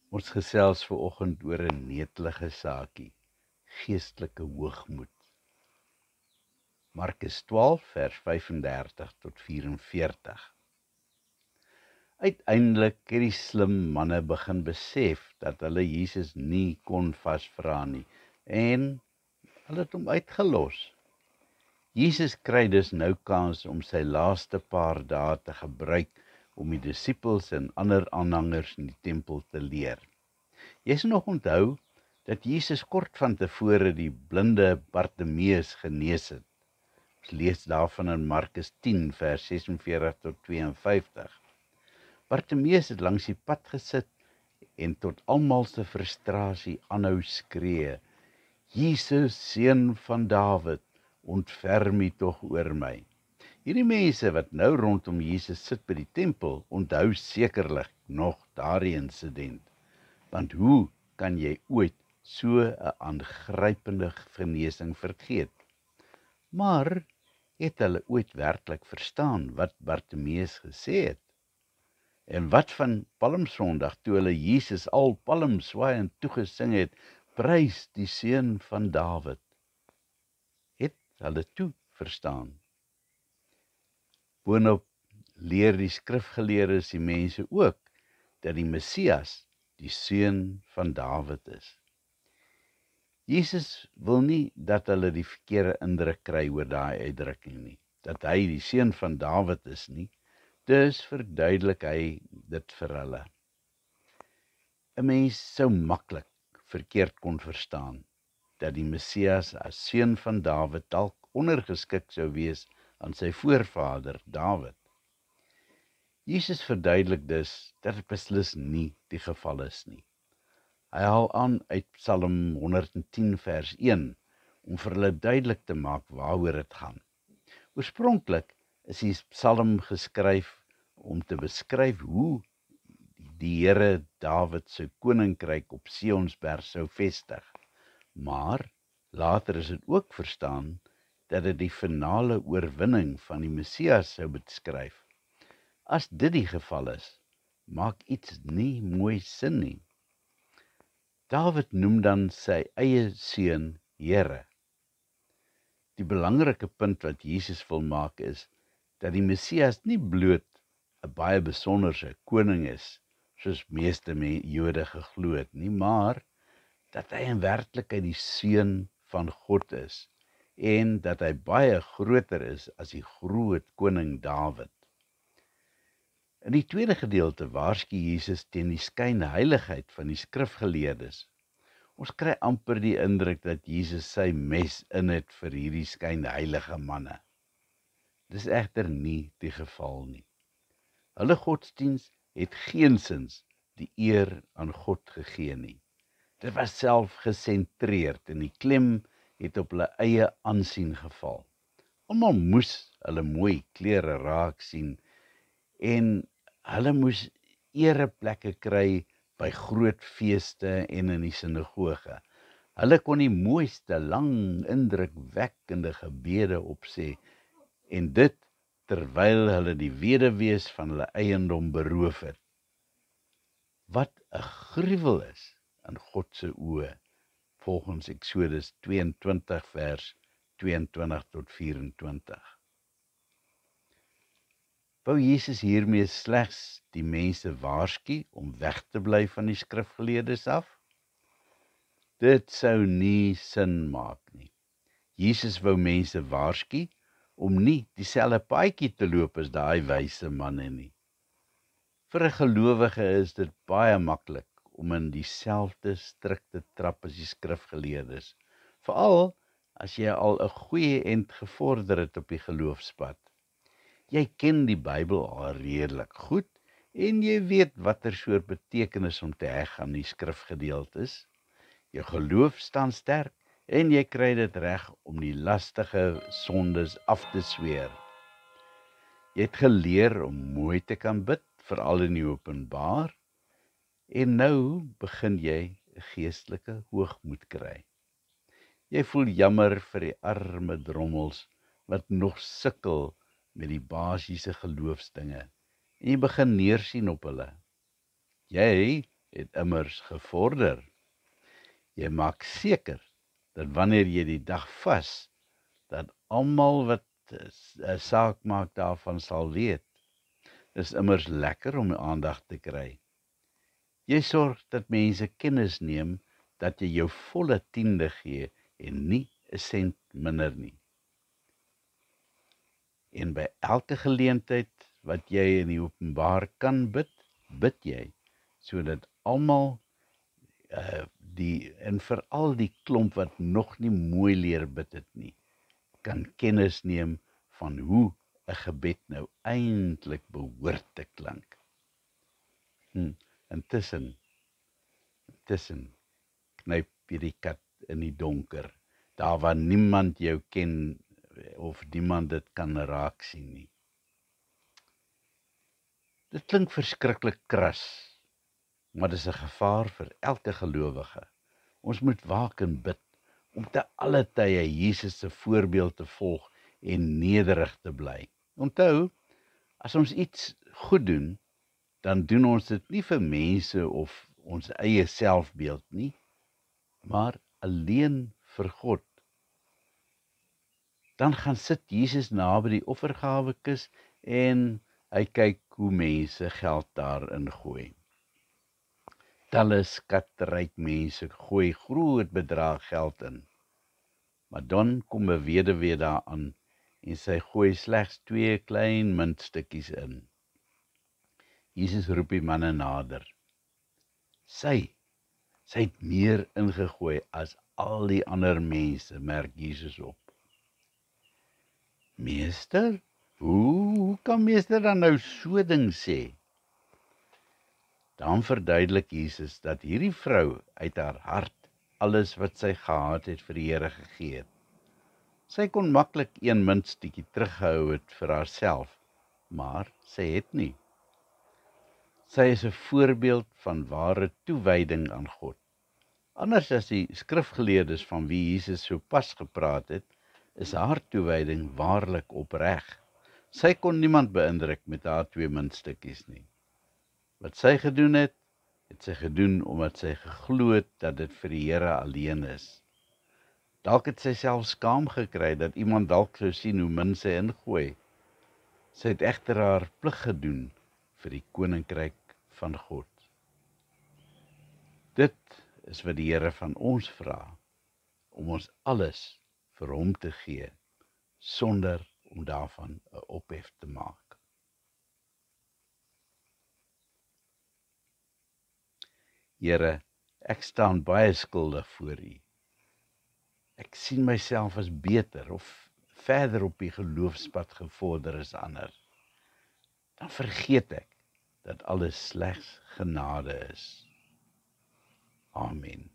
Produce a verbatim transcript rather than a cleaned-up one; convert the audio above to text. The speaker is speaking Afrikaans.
Ons gesels vanoggend oor 'n netelige saakie, geestelike hoogmoed. Markus twaalf vers vyfendertig tot vyf-en-veertig. Uiteindelik het die slim manne begin besef dat hulle Jesus nie kon vasvra nie en hulle het hom uitgelos. Jesus kry dus nou kans om sy laaste paar dae te gebruik om die disippels en ander aanhangers in die tempel te leer. Jy sal nog onthou dat Jesus kort van tevore die blinde Bartimeus genees het. Ons lees daarvan in Markus tien vers sesenveertig tot vyf-en-vyftig. Bartimeus het langs die pad gesit en tot almal se frustrasie aanhou skree: Jesus, seun van Dawid, ontferm U tog oor my. Hierdie mense wat nou rondom Jesus sit by die tempel, onthou sekerlik nog daardie insident. Want hoe kan jy ooit so 'n aangrypende genesing vergeet? Maar het hulle ooit werklik verstaan wat Bartimeus gesê het? En wat van Palmsondag toe hulle Jesus al palmswaaiend toegesing het, prys die seun van Dawid? Het hulle toe verstaan? Boonop leer die skrifgeleerdes die mense ook dat die Messias die seun van Dawid is. Jesus wil nie dat hulle die verkeerde indruk kry oor daai uitdrukking nie, dat hy die seun van Dawid is nie, dus verduidelik hy dit vir hulle. 'n Mens sou maklik verkeerd kon verstaan dat die Messias as seun van Dawid dalk ondergeskik sou wees aan sy voorvader Dawid. Jesus verduidelik dus dat dit beslis nie die geval is nie. Hy haal aan uit Psalm honderdtien vers een om vir hulle duidelik te maak waaroor dit gaan. Oorspronklik is die Psalm geskryf om te beskryf hoe die Here Dawid sy koninkryk op Sionsberg sou vestig. Maar later is dit ook verstaan dat dit die finale oorwinning van die Messias sou beskryf. As dit die geval is, maak iets nie mooi sin nie. Dawid noem dan sy eie seun Here. Die belangrike punt wat Jesus wil maak is, dat die Messias nie bloot 'n baie besonderse koning is, soos meeste Jode geglo het nie, maar dat hy in werklikheid die seun van God is, en dat hy baie groter is as die groot koning Dawid. In die tweede gedeelte waarsku Jesus teen die skynheiligheid van die skrifgeleerdes. Ons kry amper die indruk dat Jesus sy mes in het vir hierdie skynheilige manne. Dis egter nie die geval nie. Hulle godsdiens het geensins die eer aan God gegee nie. Dit was self gesentreerd en die klem het op hulle eie aansien geval. Almal moes hulle mooi klere raak sien en hulle moes ereplekke kry by groot feeste en in die sinagoge. Hulle kon die mooiste, lang, indrukwekkende gebede opsê en dit terwyl hulle die weduwees van hulle eiendom beroof het. Wat 'n gruwel is in God se oë, volgens Eksodus tweeëntwintig vers tweeëntwintig tot vyf-en-twintig. Wou Jesus hiermee slegs die mense waarsku om weg te bly van die skrifgeleerdes af? Dit sou nie sin maak nie. Jesus wou mense waarsku om nie dieselfde paadjie te loop as daai wyse manne nie. Vir 'n gelowige is dit baie maklik om in dieselfde strikte trap as die skrifgeleerdes, veral as jy al 'n goeie end gevorder het op die geloofspad. Jy ken die Bybel al redelik goed en jy weet watter soort betekenis om te heg aan die skrifgedeeltes. Jou geloof staan sterk en jy kry dit reg om die lastige sondes af te sweer. Jy het geleer om mooi te kan bid, veral in die openbaar, en nou begin jy 'n geestelike hoogmoed kry. Jy voel jammer vir die arme drommels wat nog sukkel met die basiese geloofsdinge en jy begin neersien op hulle. Jy het immers gevorder. Jy maak seker dat wanneer jy die dag vas, dat almal wat 'n saak maak daarvan sal weet. Dis immers lekker om aandag te kry. Jy sorg dat mense kennis neem dat jy jou volle tiende gee en nie 'n sent minder nie. En by elke geleentheid wat jy in die openbaar kan bid, bid jy, sodat almal uh, die en veral die klomp wat nog nie mooi leer bid het nie, kan kennis neem van hoe 'n gebed nou eintlik behoort te klink. Hm, intussen, intussen knyp jy die kat in die donker, daar waar niemand jou ken of niemand dit kan raak sien nie. Dit klink verskriklik kras, maar dis 'n gevaar vir elke gelowige. Ons moet waak en bid om te alle tye Jesus se voorbeeld te volg en nederig te bly. Onthou, as ons iets goed doen, dan doen ons dit nie vir mense of ons eie selfbeeld nie, maar alleen vir God. Dan gaan sit Jesus naby die offergawekis en hy kyk hoe mense geld daarin gooi. Talle skatryk mense gooi groot bedrag geld in. Maar dan kom 'n weduwee daaraan en sy gooi slegs twee klein muntstukkies in. Jesus roep die manne nader. Sy, sy het meer ingegooi as al die ander mense, merk Jesus op. Meester, hoe, hoe kan meester dan nou so ding sê? Dan verduidelik Jesus dat hierdie vrou uit haar hart alles wat sy gehad het vir die Here gegee het. Sy kon maklik een muntstukkie teruggehou het vir haarself, maar sy het nie. Sy is 'n voorbeeld van ware toewyding aan God. Anders as die skrifgeleerdes van wie Jesus so pas gepraat het, is haar toewyding waarlik opreg. Sy kon niemand beïndruk met haar twee muntstukkies nie. Wat sy gedoen het, het sy gedoen omdat sy geglo het dat dit vir die Here alleen is. Dalk het sy self skaam gekry dat iemand dalk sou sien hoe min sy ingooi. Sy het egter haar plig gedoen vir die koninkryk van God. Dit is wat die Here van ons vra, om ons alles vir hom te gee, sonder om daarvan 'n ophef te maak. Here, ek staan baie skuldig voor U. Ek sien myself as beter of verder op die geloofspad gevorder as ander. Dan vergeet ek dat alles slegs genade is. Amen.